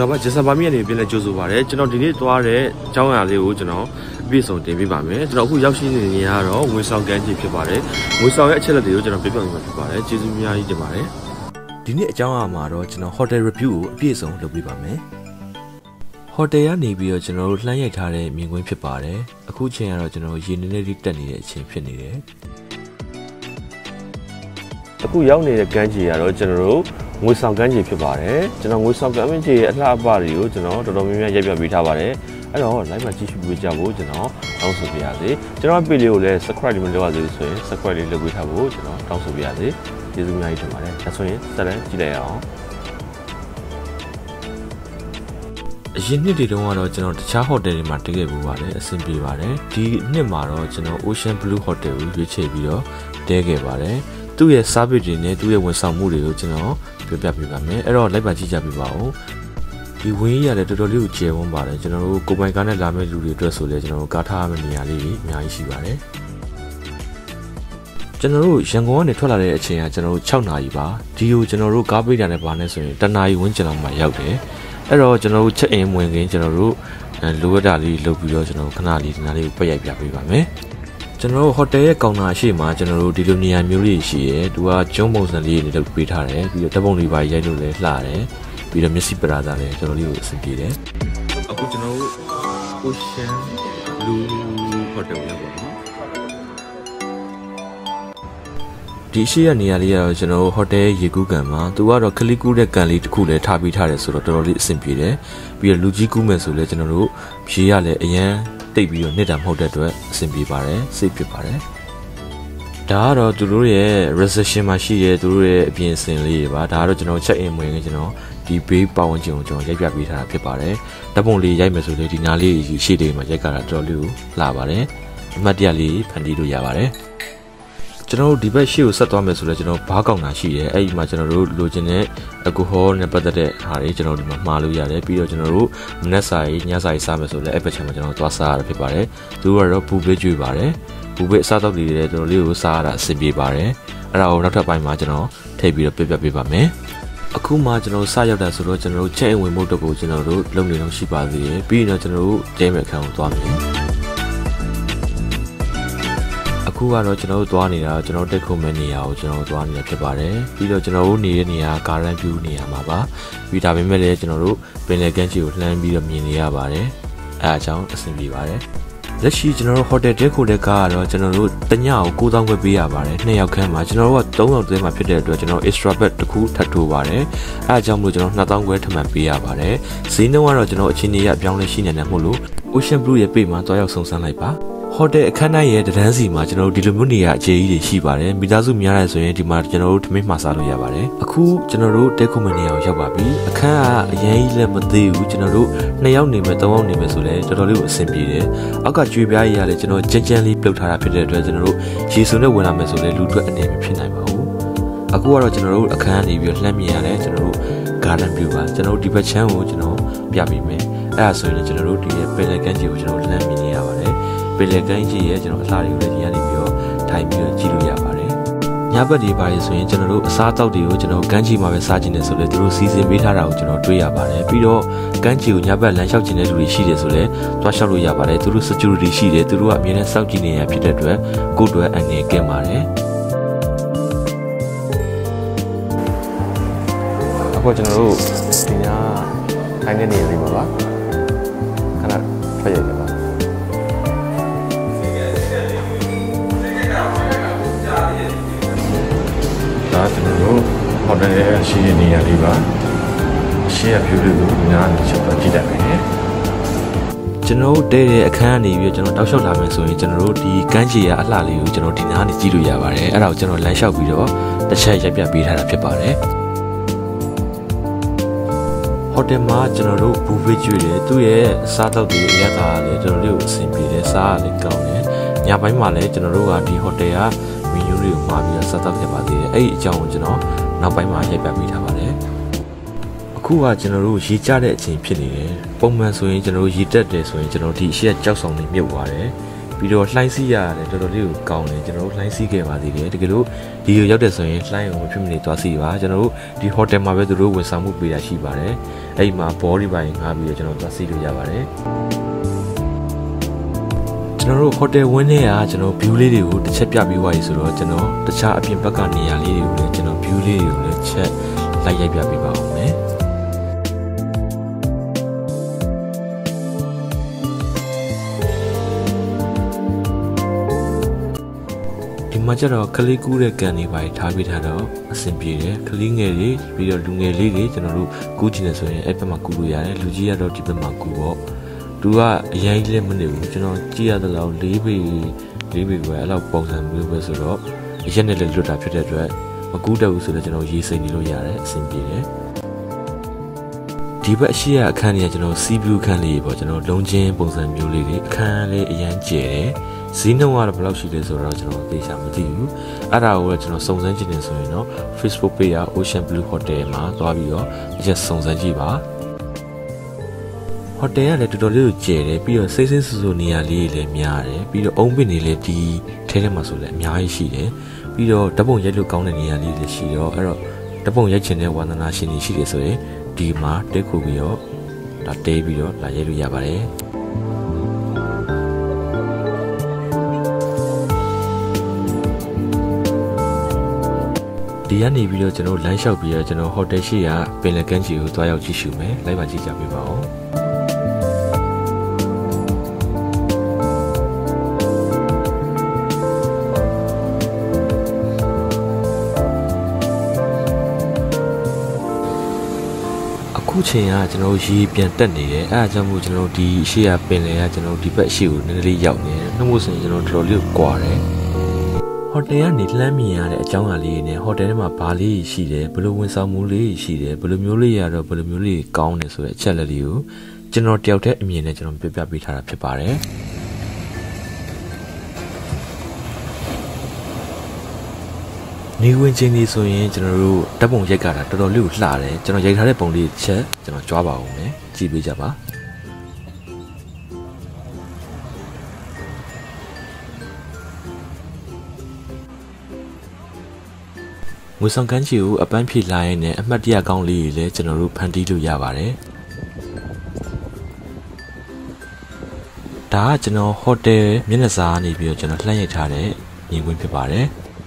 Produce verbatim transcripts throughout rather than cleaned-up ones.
ဘာကျစပါမီကနေပြန်လဲကြိုးဆိုပါတယ်ကျွန်တော်ဒီနေ့သွားတဲ့အကြောင်းအရာလေးကိုကျွန်တော်အပြည့်စုံတင်ပြပါမယ်ကျွန်တော်အခုရောက်ရှိနေနေရတော့ငွေဆောင်ကမ်းခြေဖြစ်ပါတယ်ငွေဆောင်ရဲ့အချက်လက်တွေကိုကျွန်တော်ပြပြပေးမှာဖြစ်ပါတယ်ကျေးဇူးအများကြီးတင်ပါတယ်ဒီနေ့အကြောင်းအရာမှာတော့ကျွန်တော် hotel review ကိုအပြည့်စုံလုပ်ပြပါမယ် hotel ကနေပြီးတော့ကျွန်တော်တို့လှမ်းရိုက်ထားတဲ့မြင်ကွင်းဖြစ်ပါတယ်အခုချိန်ကတော့ကျွန်တော်ရေနည်းနည်းလေးတက်နေတဲ့အချိန်ဖြစ်နေတယ်အခုရောက်နေတဲ့ကမ်းခြေကတော့ကျွန်တော်တို့ငွေဆောင်ကမ်းခြေဖြစ်ပါတယ်ကျွန်တော်ငွေဆောင်ကမ်းခြေရဲ့အလှအပတွေကိုကျွန်တော်တော်တော်များများရိုက်ပြပေးထားပါတယ်အဲ့တော့ live မှာကြည့်ရှုပေးကြဖို့ကျွန်တော်တောင်းဆိုပါရစေကျွန်တော် page လေးကိုလည်း subscribe လုပ်ရသေးဆိုရင် subscribe လေးလုပ်ပေးထားဖို့ကျွန်တော်တောင်းဆိုပါရစေကျေးဇူးအများကြီးတင်ပါတယ်ဒါဆိုရင်ဆက်လက်ကြည့်လိုက်အောင်အရင်နှစ်တွေတုန်းကတော့ကျွန်တော်တခြား hotel တွေမှာတကယ်ပူပါတယ်အဆင်ပြေပါတယ်ဒီနှစ်မှာတော့ကျွန်တော် Ocean Blue Hotel ကိုရွေးချယ်ပြီးတော့တဲခဲ့ပါတယ်သူ့ရဲ့ service တွေနဲ့သူ့ရဲ့ဝန်ဆောင်မှုတွေကိုကျွန်တော်ပြပြပေးပါမယ်အဲ့တော့လိုက်ပါကြည့်ကြပေးပါဦးဒီဝင်းကြီးရတယ်တော်တော်လေးကိုကျယ်ဝန်းပါတယ်ကျွန်တော်တို့ကိုပိုင်ကားနဲ့လာမယ့်လူတွေအတွက်ဆိုလဲကျွန်တော်တို့ကားထားမယ့်နေရာလေးအများကြီးရှိပါတယ်ကျွန်တော်တို့ရန်ကုန်ကနေထွက်လာတဲ့အချိန်ကကျွန်တော်တို့၆နာရီပါဒီကိုကျွန်တော်တို့ကားပိတ်တာနဲ့ပါနေဆိုရင်တနာရီဝန်းကျင်လောက်မှရောက်တယ်အဲ့တော့ကျွန်တော်တို့ချက်အင်ဝင်ခင်းကျွန်တော်တို့လိုအပ်တာလေးလုပ်ပြီးတော့ကျွန်တော်ခဏလေးဒီနားလေးကိုပတ်ရိုက်ပြပေးပါမယ်ကျွန်တော်တို့ hotel ရဲ့ကောင်တာအရှိမှာကျွန်တော်တို့ဒီလိုနေရာမျိုးလေးရှိရဲသူကကျုံးပုံစံလေးတွေလုပ်ပေးထားတယ်ပြီးတော့ဓာတ်ပုံတွေပါရိုက်လို့လည်းလှတယ်ပြီးတော့မျက်စိပရာသားလည်းကျွန်တော်လေးကိုအဆင်ပြေတယ်အခုကျွန်တော်တို့ Ocean Blue Hotel ရောက်ပါပြီဒီရှိရနေရာလေးကတော့ကျွန်တော်တို့ hotel ရေကူးကန်မှာသူကတော့ခလီကူးတဲ့ကန်လေးတစ်ခုလည်းထားပေးထားတယ်ဆိုတော့တော်တော်လေးအဆင်ပြေတယ်ပြီးတော့လူကြီးကူးမယ်ဆိုလည်းကျွန်တော်တို့ဖြေရလည်းအရန်တိတ်ပြီးတော့နှစ်တာမဟုတ်တဲ့အတွက်အဆင်ပြေပါတယ်စိတ်ဖြစ်ပါတယ်ဒါကတော့သူတို့ရဲ့ reception မှာရှိရဲသူတို့ရဲ့အပြင်အစင်လေးတွေပါဒါကတော့ကျွန်တော် check in ဝင်ကျွန်တော်ဒီ bay ပတ်ဝန်းကျင်ကိုကျွန်တော်ရိုက်ပြပေးထားတာဖြစ်ပါတယ်ဓာတ်ပုံလေးရိုက်မယ်ဆိုလေဒီနားလေးရှေ့လေးမှာရိုက်ကတာတော်တော်လေးကိုလှပါတယ်အမှတ်တရလေးဖန်တီးလို့ရပါတယ်ကျွန်တော်တို့ဒီဘက်ရှေ့ကိုဆက်သွားမယ်ဆိုတော့ကျွန်တော်ဘားကောက်တာရှိရဲအဲ့ဒီမှာကျွန်တော်တို့လိုချင်တဲ့အကိုဟောနဲ့ပတ်သက်တဲ့ဟာတွေကျွန်တော်ဒီမှာမှားလို့ရတယ်ပြီးတော့ကျွန်တော်တို့မနက်စာရေးညစာရေးစားမယ်ဆိုလည်းအဲ့ဘက်ချမ်းမှာကျွန်တော်သွားစားရတာဖြစ်ပါတယ်သူတို့ကတော့ဘူဘေးကျွေးပါတယ်ဘူဘေးအစားအသောက်တွေလည်းကျွန်တော်လေးကိုစားရတာအဆင်ပြေပါတယ်အဲ့ဒါကိုနောက်ထပ်ပိုင်းမှာကျွန်တော်ထည့်ပြီးတော့ပြပြပေးပါမယ်အခုမှကျွန်တော်စရောက်တာဆိုတော့ကျွန်တော်တို့ချက်ဝင်မှုတော့ကိုကျွန်တော်တို့လုပ်နေလို့ရှိပါသေးတယ်ပြီးတော့ကျွန်တော်တို့တဲမဲ့အခန်းကိုသွားမယ်အခုကတော့ကျွန်တော်တို့သွားနေတာကျွန်တော်တက်ခုမဲ့နေရာကိုကျွန်တော်တို့သွားနေတာဖြစ်ပါတယ်ပြီးတော့ကျွန်တော်တို့နေတဲ့နေရာကာရန်ပြူနေရာမှာပါပြီးဒါပေမဲ့လည်းကျွန်တော်တို့ပင်လယ်ကမ်းခြေကိုလှမ်းပြီးတော့မြင်နေရပါတယ်အဲအကြောင်းအဆင်ပြေပါတယ်လက်ရှိကျွန်တော်တို့ hotel တက်ခုတဲ့ကားကတော့ကျွန်တော်တို့တညကိုကိုးသောင်းခွဲပေးရပါတယ်နှစ်ယောက်ခန်းမှာကျွန်တော်တို့ကသုံးယောက်တည်းမှာဖြစ်တဲ့အတွက်ကျွန်တော် extra bed တစ်ခုထပ်ထိုးပါတယ်အဲအကြောင်းမို့ကျွန်တော်နှစ်သောင်းခွဲထပ်မံပေးရပါတယ်ဈေးနှုန်းကတော့ကျွန်တော်အချင်းကြီးရအပြောင်းလဲရှိနေတယ်မို့လို့ Ocean Blue ရဲ့ပေမှာတွားရောက်ဆုံစမ်းလိုက်ပါhotel အခန်းတိုင်းရဲ့တန်းစီမှာကျွန်တော်တို့ဒီလိုမျိုးနေရာအခြေကြီးတွေရှိပါတယ်မိသားစုများရဲဆိုရင်ဒီမှာကျွန်တော်တို့ထမင်းမှာစားလို့ရပါတယ်အခုကျွန်တော်တို့တဲခုမနေအောင်ရောက်ပါပြီအခန်းကအရင်ကြီးလည်းမသေးဘူးကျွန်တော်တို့နှစ်ယောက်နေမယ်သုံးယောက်နေမယ်ဆိုလည်းတော်တော်လေးကိုအဆင်ပြေတယ်အောက်ကကျွေးပြားကြီးရလည်းကျွန်တော်ကြမ်းကြမ်းလေးပြုတ်ထားတာဖြစ်တဲ့အတွက်ကျွန်တော်တို့ရေစုံနဲ့ဝင်လာမယ်ဆိုလည်းလူတွေအနေနဲ့ဖြစ်နိုင်ပါဘူးအခုကတော့ကျွန်တော်တို့အခန်းကနေပြီးလှမ်းမြင်ရတယ်ကျွန်တော်တို့ garden view ပါကျွန်တော်တို့ဒီဘက်ချမ်းကိုကျွန်တော်ပြပေးမယ်အဲ့ဒါဆိုရင်ကျွန်တော်တို့ဒီရဲ့ပယ်လယ်ကမ်းခြေကိုကျွန်တော်လှမ်းမြင်နေရပါတယ်ပယ်လယ်ကမ်းခြေရဲ့ကျွန်တော်အလှတွေကိုလည်းဒီကနေပြီးတော့ထိုင်ပြီးတော့ကြည့်လို့ရပါတယ်ညဘက်ဒီပါလေဆိုရင်ကျွန်တော်တို့အစားအသောက်တွေကိုကျွန်တော်ကမ်းခြေမှာပဲစားကျင်နေဆိုလေသူတို့စီစဉ်ပေးထားတာကိုကျွန်တော်တွေ့ရပါတယ်ပြီးတော့ကမ်းခြေကိုညဘက်လမ်းလျှောက်ကျင်တဲ့လူတွေရှိတယ်ဆိုလေသွားလျှောက်လို့ရပါတယ်သူတို့ security ရှိတယ်သူတို့ကအမြဲတမ်းစောင့်ကြည့်နေရဖြစ်တဲ့အတွက်ကိုယ့်အတွက်အန္တရာယ်ကင်းပါတယ်အခုကျွန်တော်တို့ဒီညထိုင်နေနေပြီပါလားခဏထွက်ရတယ်ပါဒါကျွန်တော်တို့ hotel ရဲ့ရှိတဲ့နေရာလေးပါရှိရဖြူလေးကိုညာနေချက်တော့ကြည့်တတ်တယ်ကျွန်တော်တို့တဲတဲ့အခန်းကနေပြီးကျွန်တော်တောက်လျှောက်လာမယ်ဆိုရင်ကျွန်တော်တို့ဒီကမ်းခြေရအလှလေးကိုကျွန်တော်ဒီနားနေကြည့်လို့ရပါတယ်အဲ့ဒါကိုကျွန်တော်လမ်းလျှောက်ပြီးတော့တစ်ချက်ရိုက်ပြပေးထားတာဖြစ်ပါတယ်hotel မှာကျွန်တော်တို့ဘူဖေးကျွေးတယ်သူ့ရဲ့စားတောက်တွေအရသာလည်းကျွန်တော်တို့အဆင်ပြေတယ်စားရလည်းကောင်းတယ်ညပိုင်းမှာလည်းကျွန်တော်တို့ကဒီ hotel ကမီနူးတွေကိုမှာပြီးတော့စားတောက်ခဲ့ပါသေးတယ်အဲ့ဒီအကြောင်းကိုကျွန်တော်နောက်ပိုင်းမှာရိုက်ပြပေးထားပါတယ်အခုကကျွန်တော်တို့ရေကျတဲ့အချိန်ဖြစ်နေတယ်ပုံမှန်ဆိုရင်ကျွန်တော်တို့ရေတက်တယ်ဆိုရင်ကျွန်တော်ဒီအရှိကြောက်ဆောင်နေမြုပ်သွားတယ်ပြီးတော့လှိုင်းစီးရတယ်တော်တော်လေးကိုကောင်းတယ်ကျွန်တော်တို့လှိုင်းစီးခဲ့ပါသေးတယ်တကယ်လို့ဒီကိုရောက်တဲ့ဆိုရင်လှိုင်းကိုဖြစ်မနေသွားစီပါကျွန်တော်တို့ဒီဟိုတယ်မှာပဲသူတို့ဝန်ဆောင်မှုပေးတာရှိပါတယ်အဲ့ဒီမှာဘောဒီပိုင်းငှားပြီးတော့ကျွန်တော်သွားစီလို့ရပါတယ်ကျွန်တော်တို့ဟိုတယ်ဝင်းထဲကကျွန်တော် view လေးတွေကိုတစ်ချက်ပြပြီးသွားပြီဆိုတော့ကျွန်တော်တခြားအပြင်ဘက်ကနေရာလေးတွေကိုလည်းကျွန်တော် view လေးတွေကိုလည်းချက်လိုက်ရိုက်ပြပေးပါဦးမယ်ဒီမှာကျတော့ကလေးကူးတဲ့ကန်တွေပါထားပေးထားတော့အဆင်ပြေတယ်ကလေးငယ်တွေပြီးတော့လူငယ်လေးတွေကျွန်တော်တို့ကူးချင်တယ်ဆိုရင်အဲ့ဘက်မှာကူးလို့ရတယ်လူကြီးကတော့ဒီဘက်မှာကူးပေါ့သူကအရင်လေးမနေဘူးကျွန်တော်ကြည့်ရတဲ့လောက်လေးပေလေးပေပဲအဲ့လောက်ပုံစံမျိုးပဲဆိုတော့အရက်နဲ့လည်းလွတ်တာဖြစ်တဲ့အတွက်မကူးတတ်ဘူးဆိုတော့ကျွန်တော်ရေးစိတ်နေလို့ရတယ်အဆင်ပြေတယ်ဒီဘက်အရှိရအခန်းကြီးကကျွန်တော်စီးပြူခန်းလေးပေါ့ကျွန်တော်လုံးချင်းပုံစံမျိုးလေးတွေအခန်းလေးအရင်ကျဲတယ်ဈေးနှုန်းကတော့ဘယ်လောက်ရှိလဲဆိုတော့ကျွန်တော်သိချာမသိဘူးအဲ့ဒါကိုကျွန်တော်စုံစမ်းကြည့်နေဆိုရင်တော့ Facebook page က Ocean Blue Hotel မှာသွားပြီးတော့အချက်စုံစမ်းကြည့်ပါဟိုတယ်ကလည်းတော်တော်လေးကိုကျယ်တယ်ပြီးတော့စိတ်စိတ်ဆူဆူနေရာလေးတွေလည်းများတယ်ပြီးတော့အုံးပင်တွေလည်းဒီထဲထဲမှာဆိုလည်းအများကြီးရှိတယ်ပြီးတော့ဓပုံရိုက်လို့ကောင်းတဲ့နေရာလေးတွေရှိတော့အဲ့တော့ဓပုံရိုက်ချင်တဲ့ဝါသနာရှင်တွေရှိတယ်ဆိုရင်ဒီမှာတက်ခုပြီးတော့ဒါတဲပြီးတော့လာရိုက်လို့ရပါတယ်ဒီကနေပြီးတော့ကျွန်တော်လမ်းလျှောက်ပြီးတော့ကျွန်တော်ဟိုတယ်ရှိရာပင်လယ်ကမ်းခြေကိုတွားရောက်ကြည့်ရှုမယ်လိုက်ပါကြည့်ကြပေးပါဦးအခုချိန်ကကျွန်တော်ရေပြန်တက်နေတယ်အဲအကြောင်းမို့ကျွန်တော်ဒီရှေ့ရပင်လယ်ကကျွန်တော်ဒီဘက်ရှေ့ကိုနည်းနည်းလေးရောက်နေတယ်နှုတ်မို့ဆိုရင်ကျွန်တော်တော်တော်လေးကိုကွာတယ်ဟိုတယ်ကနေလှမ်းမြင်ရတဲ့အကြောင်းအရာလေးနဲ့ဟိုတယ်ထဲမှာဘာလေးရှိတယ်ဘယ်လိုဝန်ဆောင်မှုလေးရှိတယ်ဘယ်လိုမျိုးလေးရတော့ဘယ်လိုမျိုးလေးကောင်းတယ်ဆိုတဲ့အချက်လက်လေးကိုကျွန်တော်တယောက်တည်းအမြင်နဲ့ကျွန်တော်ပြပြပေးထားတာဖြစ်ပါတယ်နေဝင်ချင်းလေးဆိုရင်ကျွန်တော်တို့ဓာတ်ပုံရိုက်ကြတာတော်တော်လေးကိုလှတယ်ကျွန်တော်ရိုက်ထားတဲ့ပုံလေးချက်ကျွန်တော်ကြွားပါဦးမယ်ကြည့်ပေးကြပါငွေဆောင်ကမ်းခြေကိုအပန်းဖြေလာရင်လည်းအမှတ်တရကောင်းလေးတွေလည်းကျွန်တော်တို့ဖန်တီးလို့ရပါတယ်ဒါကကျွန်တော်ဟိုတယ်မျက်နှာစာနေပြီးတော့ကျွန်တော်လှမ်းရိုက်ထားတဲ့မြင်ကွင်းဖြစ်ပါတယ်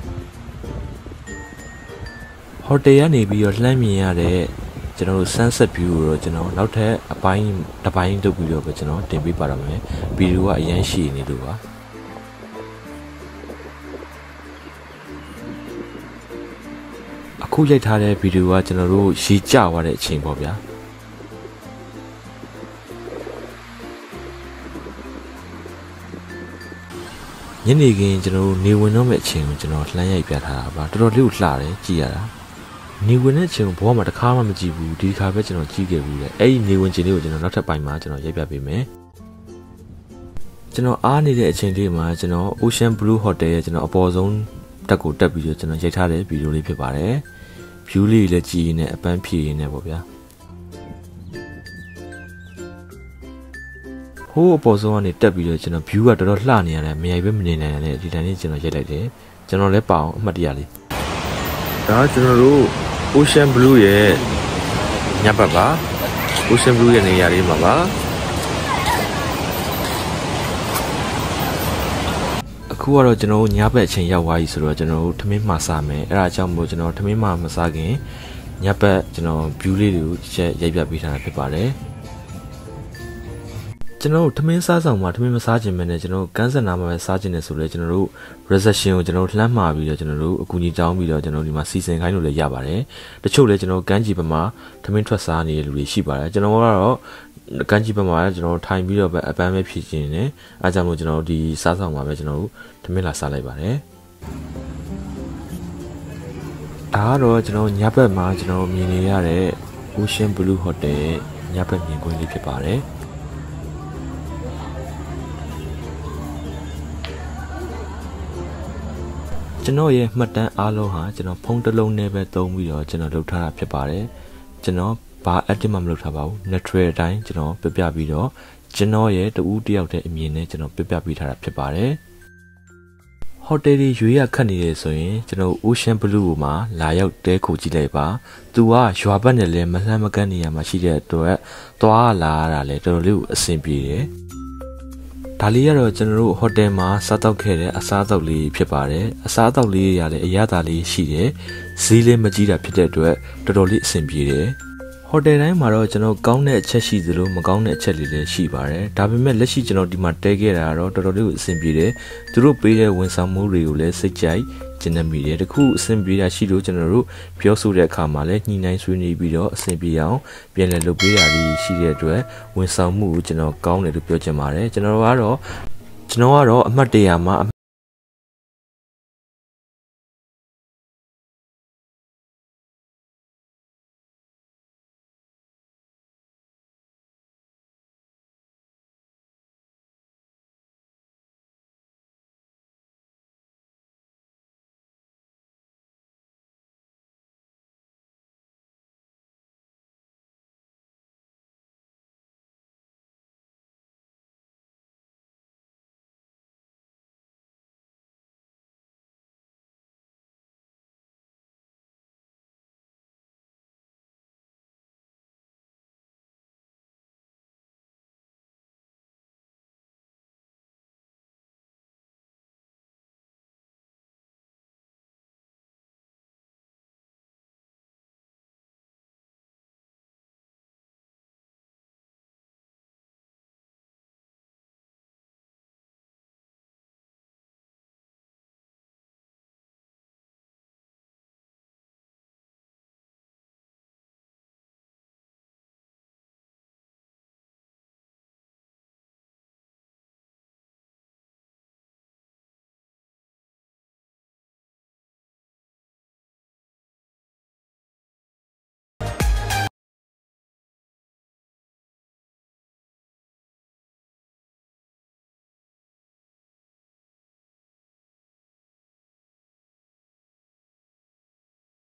ဟိုတယ်ကနေပြီးတော့လှမ်းမြင်ရတဲ့ကျွန်တော်တို့ sunset view ကိုတော့ကျွန်တော်နောက်ထပ်အပိုင်းတစ်ပိုင်းလုပ်ပြီးတော့ပဲကျွန်တော်တင်ပေးပါတော့မယ်ဗီဒီယိုကအရင်ရှိနေလို့ပါအခုရိုက်ထားတဲ့ဗီဒီယိုကကျွန်တော်တို့ရေကျသွားတဲ့အချိန်ပေါ့ဗျာညနေခင်းကျွန်တော်တို့နေဝင်တော့မဲ့အချိန်ကိုကျွန်တော်လှမ်းရိုက်ပြထားတာပါတော်တော်လေးကိုလှတယ်ကြည့်ရတာနေဝင်တဲ့အချိန်ကိုဘဝမှာတစ်ခါမှမကြည့်ဘူးဒီခါပဲကျွန်တော်ကြည့်ခဲ့ဘူးလေအဲ့ဒီနေဝင်ချိန်လေးကိုကျွန်တော်နောက်ထပ်ပိုင်းမှာကျွန်တော်ရိုက်ပြပေးမယ်ကျွန်တော်အားနေတဲ့အချိန်လေးမှာကျွန်တော် Ocean Blue Hotel ရဲ့ကျွန်တော်အပေါ်ဆုံးတက်ကိုတက်ပြီးတော့ကျွန်တော်ရိုက်ထားတဲ့ဗီဒီယိုလေးဖြစ်ပါတယ် view လေးလည်းကြည့်နေအပန်းဖြေနေပေါ့ဗျာဟိုးအပေါ်ဆုံးကနေတက်ပြီးတော့ကျွန်တော် view ကတော်တော်လှနေရတယ်မရိုက်ပဲမနေနိုင်တဲ့ဒီတန်းလေးကျွန်တော်ရိုက်လိုက်တယ်ကျွန်တော်လည်းပါအောင်အမှတ်တရလေးဒါကကျွန်တော်တို့ Ocean Blue ရဲ့ညဘက်ပါ Ocean Blue ရဲ့နေရာလေးမှာပါအခုကတော့ကျွန်တော်တို့ညဘက်အချိန်ရောက်သွားပြီဆိုတော့ကျွန်တော်တို့ထမင်းမှာစားမယ်အဲ့ဒါကြောင့်မို့ကျွန်တော်ထမင်းမှာမစားခင်ညဘက်ကျွန်တော် view လေးတွေကိုချက်ရိုက်ပြပေးထားတာဖြစ်ပါတယ်ကျွန်တော်တို့ထမင်းစားဆောင်မှာထမင်းမစားခြင်းပဲနဲ့ကျွန်တော်တို့ကန်းစင်နာမှာပဲစားခြင်းနဲ့ဆိုလဲကျွန်တော်တို့ reception ကိုကျွန်တော်တို့လှမ်းမှာပြီးတော့ကျွန်တော်တို့အကူအညီတောင်းပြီးတော့ကျွန်တော်တို့ဒီမှာစီစဉ်ခိုင်းလို့လည်းရပါတယ်တချို့လည်းကျွန်တော်ကန်းကြီးဘက်မှာထမင်းထွက်စားနေတဲ့လူတွေရှိပါတယ်ကျွန်တော်ကတော့ကန်းကြီးဘက်မှာကျွန်တော်တို့ထိုင်ပြီးတော့ပဲအပန်းပဲဖြည့်ခြင်းနဲ့အားကြောင့်မို့ကျွန်တော်တို့ဒီစားဆောင်မှာပဲကျွန်တော်တို့ထမင်းလာစားလိုက်ပါတယ်ဒါကတော့ကျွန်တော်ညဘက်မှာကျွန်တော်မြင်နေရတဲ့ Ocean Blue Hotel ညဘက်မြင်ကွင်းလေးဖြစ်ပါတယ်ကျွန်တော်ရဲ့မှတ်တမ်းအားလုံးဟာကျွန်တော်ဖုန်းတစ်လုံးနဲ့ပဲသုံးပြီးတော့ကျွန်တော်လုပ်ထားတာဖြစ်ပါတယ်ကျွန်တော်ဘာ edit မှမလုပ်ထားပါဘူး natural အတိုင်းကျွန်တော်ပြပြပြီးတော့ကျွန်တော်ရဲ့တူဦးတယောက်တဲ့အမြင်နဲ့ကျွန်တော်ပြပြပေးထားတာဖြစ်ပါတယ်ဟိုတယ်တွေရွေးရခတ်နေတယ်ဆိုရင်ကျွန်တော် Ocean Blue ကိုမှလာရောက်တဲခိုကြည့်လိုက်ပါသူကရွာဘက်နဲ့လည်းမလှမ်းမကမ်းနေရမှာရှိတဲ့အတွက်သွားလာရတာလည်းတော်တော်လေးကိုအဆင်ပြေတယ်ဒါလေးကတော့ကျွန်တော်တို့ဟိုတယ်မှာစားတောက်ခဲ့တဲ့အစားအသောက်လေးဖြစ်ပါတယ်အစားအသောက်လေးရလည်းအရသာလေးရှိတယ်ဈေးလေးမကြီးတာဖြစ်တဲ့အတွက်တော်တော်လေးအဆင်ပြေတယ်ဟိုတယ်တိုင်းမှာတော့ကျွန်တော်ကောင်းတဲ့အချက်ရှိသလိုမကောင်းတဲ့အချက်လေးလည်းရှိပါတယ်ဒါပေမဲ့လက်ရှိကျွန်တော်ဒီမှာတဲခဲ့တာကတော့တော်တော်လေးကိုအဆင်ပြေတယ်သူတို့ပေးတဲ့ဝန်ဆောင်မှုတွေကိုလည်းစိတ်ကြိုက်ကျင်းနေမိတယ်တခုအဆင်ပြေတာရှိလို့ကျွန်တော်တို့ပြောဆိုတဲ့အခါမှာလည်းညှိနှိုင်းဆွေးနွေးပြီးတော့အဆင်ပြေအောင်ပြန်လည်လုပ်ပေးတာလေးရှိတဲ့အတွက်ဝန်ဆောင်မှုကိုကျွန်တော်ကောင်းတယ်လို့ပြောချင်ပါတယ်ကျွန်တော်ကတော့ကျွန်တော်ကတော့အမှတ်တရမှာ